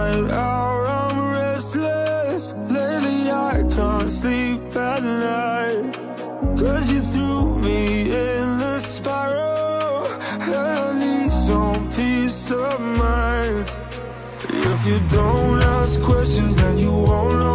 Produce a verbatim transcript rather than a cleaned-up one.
night out, I'm restless. Lately I can't sleep at night, 'cause you threw me in the spiral, and I need some peace of mind. If you don't ask questions, then you won't know.